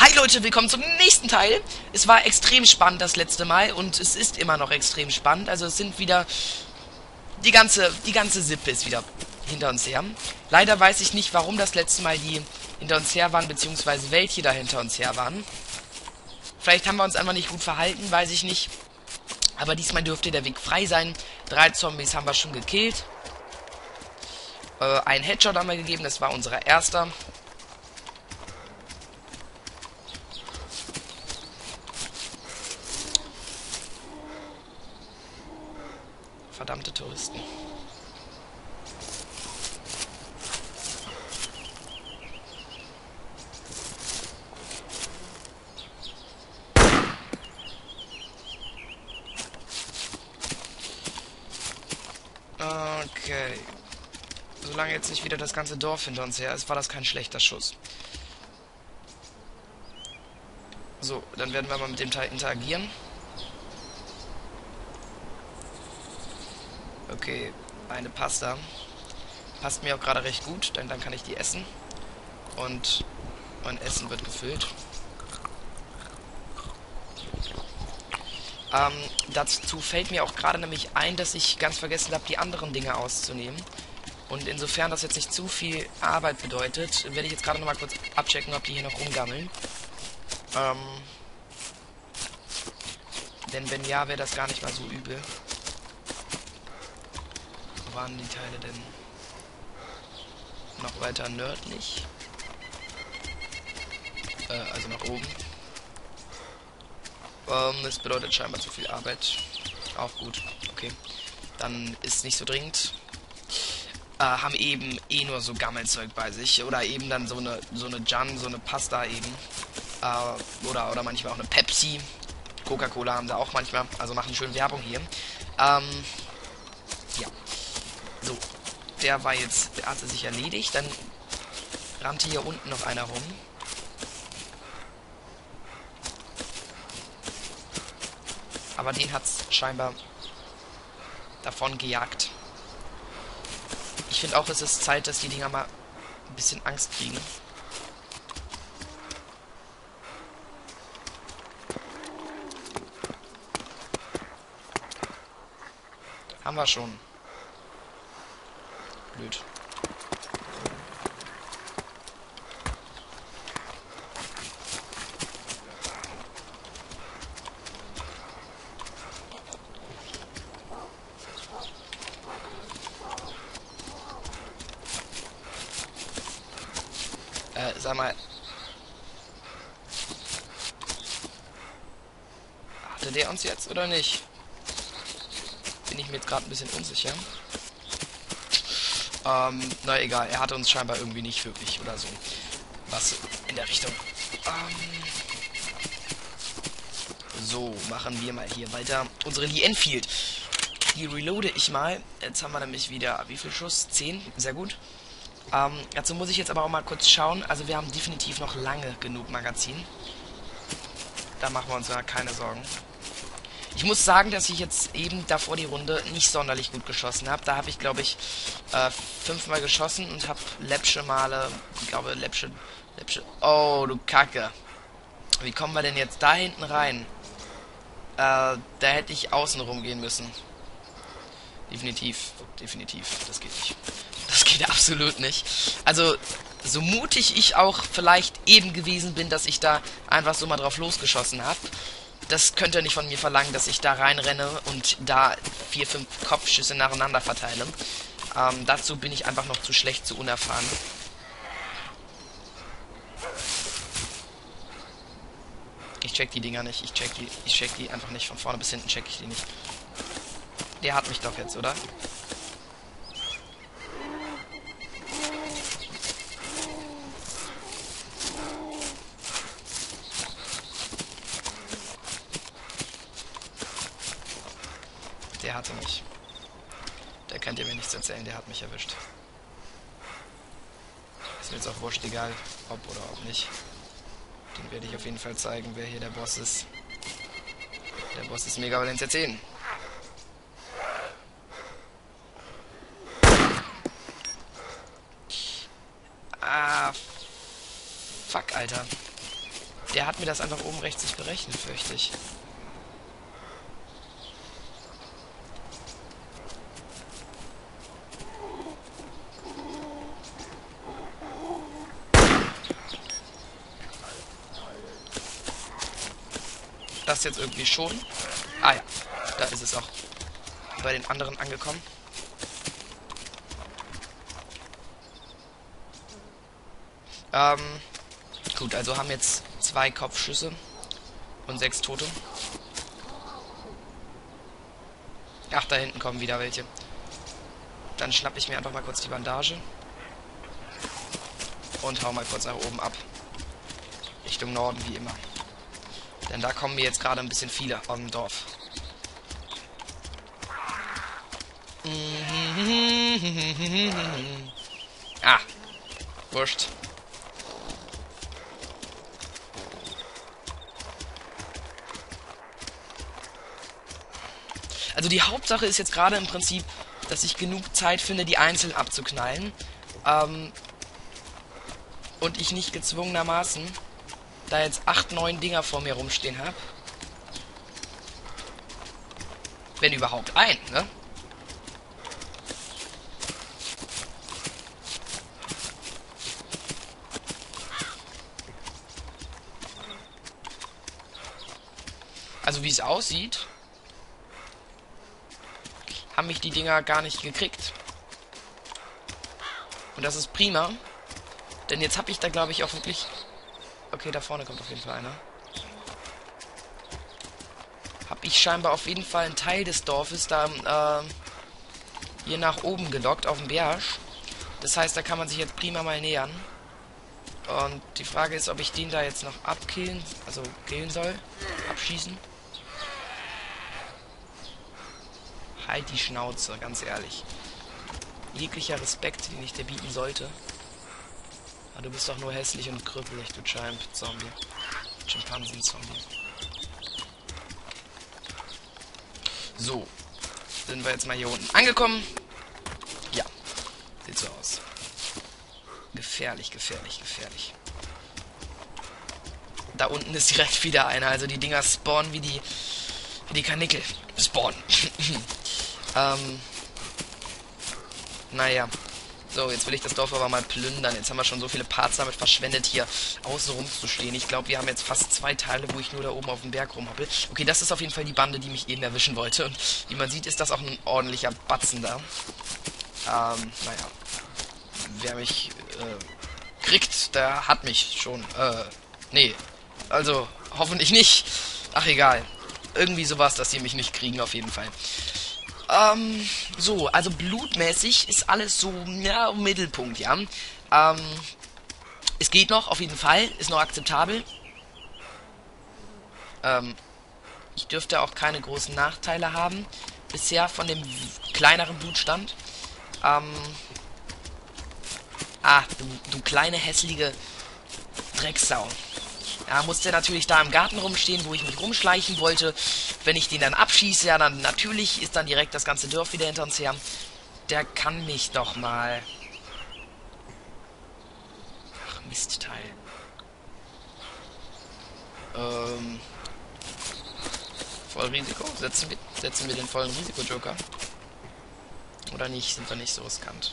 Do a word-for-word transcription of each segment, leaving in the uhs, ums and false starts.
Hi Leute, willkommen zum nächsten Teil. Es war extrem spannend das letzte Mal und es ist immer noch extrem spannend. Also es sind wieder... Die ganze, die ganze Sippe ist wieder hinter uns her. Leider weiß ich nicht, warum das letzte Mal die hinter uns her waren, beziehungsweise welche da hinter uns her waren. Vielleicht haben wir uns einfach nicht gut verhalten, weiß ich nicht. Aber diesmal dürfte der Weg frei sein. Drei Zombies haben wir schon gekillt. Äh, einen Headshot haben wir gegeben, das war unser erster. Verdammte Touristen. Okay. Solange jetzt nicht wieder das ganze Dorf hinter uns her ist, war das kein schlechter Schuss. So, dann werden wir mal mit dem Teil interagieren. Okay, eine Pasta. Passt mir auch gerade recht gut, denn dann kann ich die essen. Und mein Essen wird gefüllt. Ähm, dazu fällt mir auch gerade nämlich ein, dass ich ganz vergessen habe, die anderen Dinge auszunehmen. Und insofern das jetzt nicht zu viel Arbeit bedeutet, werde ich jetzt gerade nochmal kurz abchecken, ob die hier noch rumgammeln. Ähm, denn wenn ja, wäre das gar nicht mal so übel. Wo waren die Teile denn? Noch weiter nördlich. Äh, also nach oben. Ähm, das bedeutet scheinbar zu viel Arbeit. Auch gut. Okay. Dann ist nicht so dringend. Äh, haben eben eh nur so Gammelzeug bei sich. Oder eben dann so eine so eine Jan, so eine Pasta eben. Äh, oder, oder manchmal auch eine Pepsi. Coca-Cola haben sie auch manchmal. Also machen schön Werbung hier. Ähm, ja. So. Der war jetzt, der hatte sich erledigt. Dann rannte hier unten noch einer rum. Aber den hat's scheinbar davon gejagt. Ich finde auch, es ist Zeit, dass die Dinger mal ein bisschen Angst kriegen. Haben wir schon. Blöd. Äh, sag mal. Hatte der uns jetzt oder nicht? Bin ich mir jetzt gerade ein bisschen unsicher. Ähm, na egal, er hatte uns scheinbar irgendwie nicht wirklich oder so. Was in der Richtung. Ähm, so, machen wir mal hier weiter. Unsere Lee Enfield. Die reloade ich mal. Jetzt haben wir nämlich wieder, wie viel Schuss? zehn? Sehr gut. Ähm, dazu muss ich jetzt aber auch mal kurz schauen. Also wir haben definitiv noch lange genug Magazin. Da machen wir uns ja keine Sorgen. Ich muss sagen, dass ich jetzt eben davor die Runde nicht sonderlich gut geschossen habe. Da habe ich, glaube ich, äh, fünfmal geschossen und habe läppsche Male, ich glaube, läppsche, läppsche... Oh, du Kacke. Wie kommen wir denn jetzt da hinten rein? Äh, da hätte ich außen rumgehen müssen. Definitiv, definitiv. Das geht nicht. Das geht absolut nicht. Also, so mutig ich auch vielleicht eben gewesen bin, dass ich da einfach so mal drauf losgeschossen habe, das könnt ihr nicht von mir verlangen, dass ich da reinrenne und da vier, fünf Kopfschüsse nacheinander verteile. Ähm, dazu bin ich einfach noch zu schlecht, zu unerfahren. Ich check die Dinger nicht. Ich check die, ich check die einfach nicht. Von vorne bis hinten check ich die nicht. Der hat mich doch jetzt, oder? Der hatte mich. Der könnt ihr mir nichts erzählen, der hat mich erwischt. Ist mir jetzt auch wurscht, egal, ob oder ob nicht. Den werde ich auf jeden Fall zeigen, wer hier der Boss ist. Der Boss ist Mega Valencia zehn. Ah, fuck, Alter. Der hat mir das einfach oben rechts nicht berechnet, fürchte ich. Das jetzt irgendwie schon. Ah ja, da ist es auch bei den anderen angekommen. Ähm, gut, also haben jetzt zwei Kopfschüsse und sechs Tote. Ach, da hinten kommen wieder welche. Dann schnappe ich mir einfach mal kurz die Bandage. Und hau mal kurz nach oben ab. Richtung Norden, wie immer. Denn da kommen mir jetzt gerade ein bisschen viele aus dem Dorf. Ah, wurscht. Also die Hauptsache ist jetzt gerade im Prinzip, dass ich genug Zeit finde, die einzeln abzuknallen. Ähm, und ich nicht gezwungenermaßen da jetzt acht, neun Dinger vor mir rumstehen habe. Wenn überhaupt ein, ne? Also wie es aussieht, haben mich die Dinger gar nicht gekriegt. Und das ist prima. Denn jetzt habe ich da, glaube ich, auch wirklich... Okay, da vorne kommt auf jeden Fall einer. Habe ich scheinbar auf jeden Fall einen Teil des Dorfes da äh, hier nach oben gelockt, auf dem Berg. Das heißt, da kann man sich jetzt prima mal nähern. Und die Frage ist, ob ich den da jetzt noch abkillen, also killen soll, abschießen. Halt die Schnauze, ganz ehrlich. Jeglicher Respekt, den ich dir bieten sollte. Aber du bist doch nur hässlich und krüppelig, du Giant-Zombie. Schimpansen-Zombie. So. Sind wir jetzt mal hier unten angekommen? Ja. Sieht so aus. Gefährlich, gefährlich, gefährlich. Da unten ist direkt wieder einer. Also die Dinger spawnen wie die, wie die Karnickel. Spawnen. ähm. Naja. So, jetzt will ich das Dorf aber mal plündern. Jetzt haben wir schon so viele Parts damit verschwendet, hier außen rum zu stehen. Ich glaube, wir haben jetzt fast zwei Teile, wo ich nur da oben auf dem Berg rumhoppel. Okay, das ist auf jeden Fall die Bande, die mich eben erwischen wollte. Und wie man sieht, ist das auch ein ordentlicher Batzen da. Ähm, naja. Wer mich äh, kriegt, der hat mich schon. Äh, nee. Also, hoffentlich nicht. Ach, egal. Irgendwie sowas, dass sie mich nicht kriegen, auf jeden Fall. Ähm, so, also blutmäßig ist alles so, ja, im Mittelpunkt, ja. Ähm, es geht noch, auf jeden Fall, ist noch akzeptabel. Ähm, ich dürfte auch keine großen Nachteile haben, bisher von dem kleineren Blutstand. Ähm, ah, du, du kleine, hässliche Drecksau. Ja, muss der natürlich da im Garten rumstehen, wo ich mich rumschleichen wollte. Wenn ich den dann abschieße, ja, dann natürlich ist dann direkt das ganze Dorf wieder hinter uns her. Der kann mich doch mal. Ach, Mistteil. Ähm. Vollrisiko? Setzen wir, setzen wir den vollen Risiko-Joker? Oder nicht? Sind wir nicht so riskant?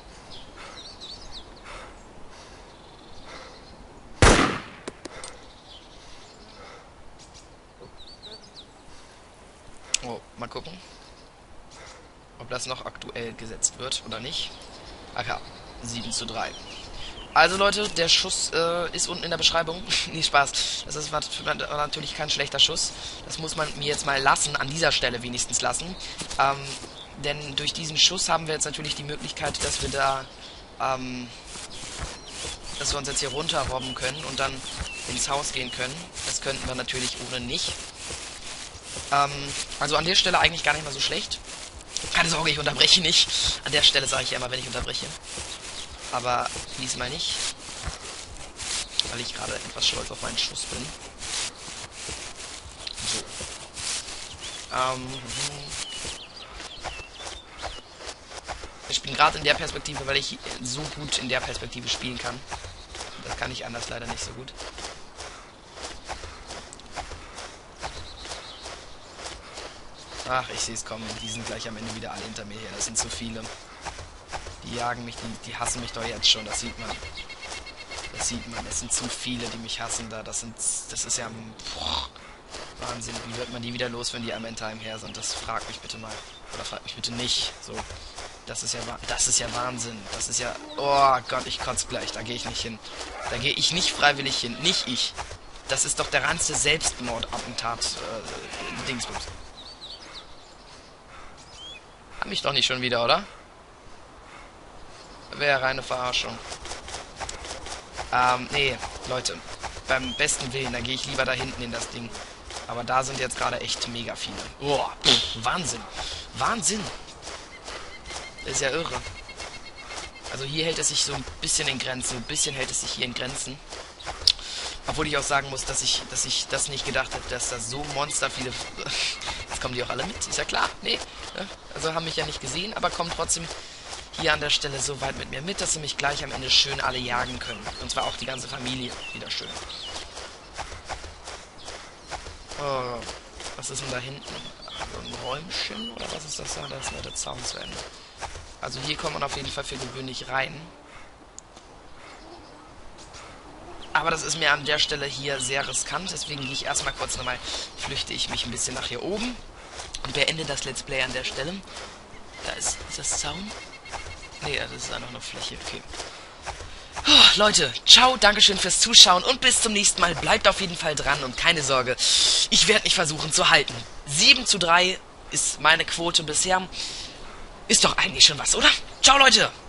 Oh, mal gucken, ob das noch aktuell gesetzt wird oder nicht. Ach ja, sieben zu drei. Also Leute, der Schuss äh, ist unten in der Beschreibung. Nee, Spaß. Das ist natürlich kein schlechter Schuss. Das muss man mir jetzt mal lassen, an dieser Stelle wenigstens lassen. Ähm, denn durch diesen Schuss haben wir jetzt natürlich die Möglichkeit, dass wir da, ähm, dass wir uns jetzt hier runterrobben können und dann ins Haus gehen können. Das könnten wir natürlich ohne nicht. Ähm, also an der Stelle eigentlich gar nicht mal so schlecht. Keine Sorge, ich unterbreche nicht. An der Stelle sage ich ja immer, wenn ich unterbreche. Aber diesmal nicht. Weil ich gerade etwas stolz auf meinen Schuss bin. So. Ähm. Ich bin gerade in der Perspektive, weil ich so gut in der Perspektive spielen kann. Das kann ich anders leider nicht so gut. Ach, ich sehe es kommen. Die sind gleich am Ende wieder alle hinter mir her. Das sind zu viele. Die jagen mich, die, die hassen mich doch jetzt schon. Das sieht man. Das sieht man. Das sind zu viele, die mich hassen da. Das sind, das ist ja... Boah, Wahnsinn. Wie wird man die wieder los, wenn die am Endtime her sind? Das fragt mich bitte mal. Oder fragt mich bitte nicht. So. Das ist ja, das ist ja Wahnsinn. Das ist ja... Oh Gott, ich kotze gleich. Da gehe ich nicht hin. Da gehe ich nicht freiwillig hin. Nicht ich. Das ist doch der reinste Selbstmordattentat. Äh, Dingsbums. Hab mich doch nicht schon wieder, oder? Wäre reine Verarschung. Ähm, nee, Leute. Beim besten Willen, da gehe ich lieber da hinten in das Ding. Aber da sind jetzt gerade echt mega viele. Boah, pff, Wahnsinn. Wahnsinn. Das ist ja irre. Also hier hält es sich so ein bisschen in Grenzen. Ein bisschen hält es sich hier in Grenzen. Obwohl ich auch sagen muss, dass ich, dass ich das nicht gedacht hätte, dass da so monster viele... Jetzt kommen die auch alle mit, ist ja klar. Nee, ne? Also haben mich ja nicht gesehen, aber kommen trotzdem hier an der Stelle so weit mit mir mit, dass sie mich gleich am Ende schön alle jagen können. Und zwar auch die ganze Familie wieder schön. Oh, was ist denn da hinten? Also ein Räumchen oder was ist das da? Da ist nur der Zaun zu Ende. Also hier kommt man auf jeden Fall für gewöhnlich rein. Aber das ist mir an der Stelle hier sehr riskant, deswegen gehe ich erstmal kurz nochmal, flüchte ich mich ein bisschen nach hier oben und beende das Let's Play an der Stelle. Da ist, ist das Zaun? Nee, das ist einfach nur Fläche, okay. Oh, Leute, ciao, dankeschön fürs Zuschauen und bis zum nächsten Mal. Bleibt auf jeden Fall dran und keine Sorge, ich werde mich versuchen zu halten. sieben zu drei ist meine Quote bisher. Ist doch eigentlich schon was, oder? Ciao, Leute!